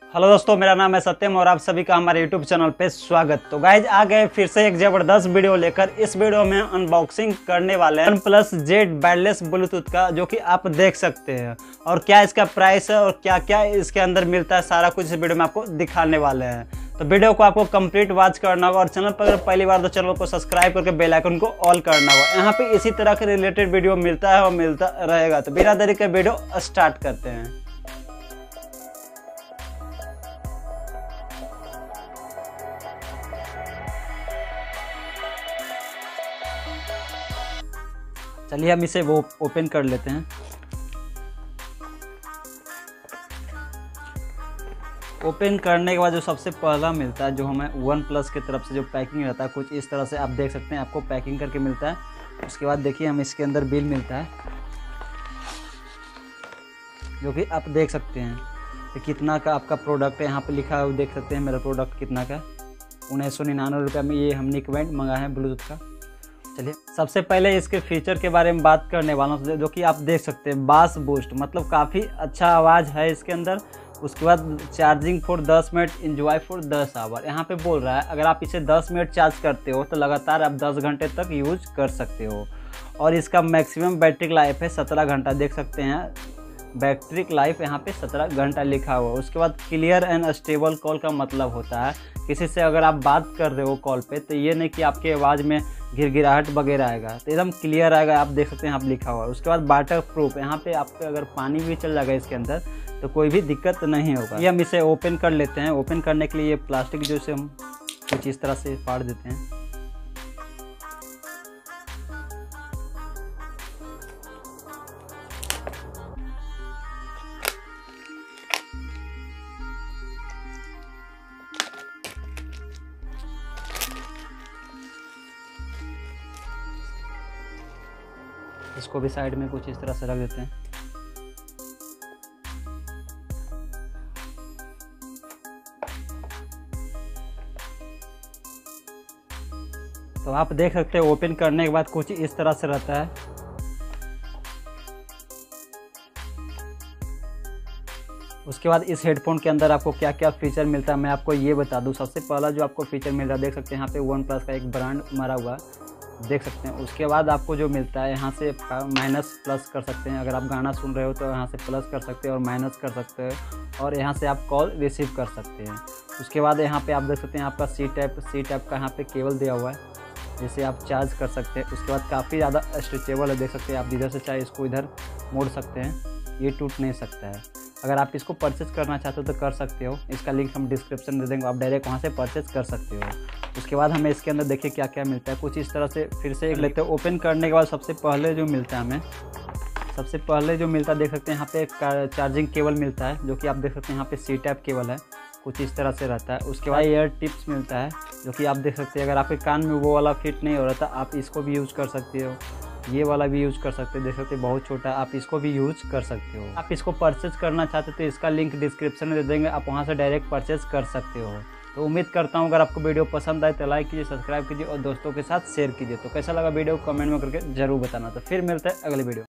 Hello दोस्तों, मेरा नाम है सत्यम और आप सभी का हमारे यूट्यूब चैनल पे स्वागत। तो गाइज आ गए फिर से एक जबरदस्त वीडियो लेकर। इस वीडियो में अनबॉक्सिंग करने वाले हैं OnePlus Z वायरलेस ब्लूटूथ का, जो कि आप देख सकते हैं। और क्या इसका प्राइस है और क्या क्या इसके अंदर मिलता है, सारा कुछ इस वीडियो में आपको दिखाने वाले हैं। तो वीडियो को आपको कंप्लीट वॉच करना होगा और चैनल पर अगर पहली बार तो चैनल को सब्सक्राइब करके बेल आइकन को ऑल करना होगा। यहाँ पे इसी तरह के रिलेटेड वीडियो मिलता है और मिलता रहेगा। तो बिना देरी के वीडियो स्टार्ट करते हैं। चलिए हम इसे वो ओपन कर लेते हैं। ओपन करने के बाद जो सबसे पहला मिलता है, जो हमें OnePlus की तरफ से जो पैकिंग रहता है, कुछ इस तरह से आप देख सकते हैं, आपको पैकिंग करके मिलता है। उसके बाद देखिए हम इसके अंदर बिल मिलता है, जो कि आप देख सकते हैं कि कितना का आपका प्रोडक्ट है। यहाँ पे लिखा है, देख सकते हैं मेरा प्रोडक्ट कितना का, 1999 रुपये में ये हमने इक्विपमेंट मंगाया है ब्लूटूथ का। चलिए सबसे पहले इसके फीचर के बारे में बात करने वाला हूँ, जो कि आप देख सकते हैं बास बूस्ट, मतलब काफ़ी अच्छा आवाज़ है इसके अंदर। उसके बाद charging for 10 minute, enjoy for 10 hour. यहाँ पे बोल रहा है अगर आप इसे 10 मिनट चार्ज करते हो तो लगातार आप 10 घंटे तक यूज कर सकते हो। और इसका मैक्सिमम बैटरी लाइफ है 17 घंटा, देख सकते हैं बैटरी लाइफ यहाँ पे 17 घंटा लिखा हुआ है। उसके बाद क्लियर एंड स्टेबल कॉल का मतलब होता है किसी से अगर आप बात कर रहे हो कॉल पे, तो ये नहीं कि आपके आवाज़ में गिरगिराहट वगैरह आएगा, तो एकदम क्लियर आएगा। आप देख सकते हैं यहाँ पे लिखा हुआ है। उसके बाद वाटर प्रूफ, यहाँ पे आपके अगर पानी भी चल जाएगा इसके अंदर तो कोई भी दिक्कत नहीं होगा। ये हम इसे ओपन कर लेते हैं। ओपन करने के लिए ये प्लास्टिक जो इसे हम कुछ इस तरह से फाड़ देते हैं। इसको भी साइड में कुछ इस तरह से रख देते हैं। तो आप देख सकते हैं ओपन करने के बाद कुछ इस तरह से रहता है। उसके बाद इस हेडफोन के अंदर आपको क्या क्या फीचर मिलता है मैं आपको ये बता दूं। सबसे पहला जो आपको फीचर मिल रहा है, देख सकते हैं यहाँ पे OnePlus का एक ब्रांड मारा हुआ है, देख सकते हैं। उसके बाद आपको जो मिलता है, यहाँ से माइनस प्लस कर सकते हैं। अगर आप गाना सुन रहे हो तो यहाँ से प्लस कर सकते हैं और माइनस कर सकते हैं, और यहाँ से आप कॉल रिसीव कर सकते हैं। उसके बाद यहाँ पे आप देख सकते हैं आपका सी टाइप का यहाँ पे केबल दिया हुआ है, जिसे आप चार्ज कर सकते हैं। उसके बाद काफ़ी ज़्यादा स्ट्रेचेबल है, देख सकते हैं आप इधर से चाहे इसको इधर मोड़ सकते हैं, ये टूट नहीं सकता है। अगर आप इसको परचेज करना चाहते हो तो कर सकते हो, इसका लिंक हम डिस्क्रिप्शन में दे देंगे, आप डायरेक्ट वहाँ से परचेज कर सकते हो। उसके बाद हमें इसके अंदर देखिए क्या क्या मिलता है, कुछ इस तरह से फिर से एक लेते हैं। ओपन करने के बाद सबसे पहले जो मिलता है हमें, देख सकते हैं यहाँ पे एक चार्जिंग केबल मिलता है, जो कि आप देख सकते हैं यहाँ पे सी टाइप केबल है, कुछ इस तरह से रहता है। उसके बाद ईयर टिप्स मिलता है, जो कि आप देख सकते हैं अगर आपके कान में वो वाला फिट नहीं हो रहा था, आप इसको भी यूज़ कर सकते हो, ये वाला भी यूज़ कर सकते हो, देख सकते हैं बहुत छोटा, आप इसको भी यूज़ कर सकते हो। आप इसको परचेज करना चाहते हो तो इसका लिंक डिस्क्रिप्शन में दे देंगे, आप वहाँ से डायरेक्ट परचेज कर सकते हो। तो उम्मीद करता हूँ अगर आपको वीडियो पसंद आए तो लाइक कीजिए, सब्सक्राइब कीजिए और दोस्तों के साथ शेयर कीजिए। तो कैसा लगा वीडियो कमेंट में करके जरूर बताना। तो फिर मिलते हैं अगले वीडियो।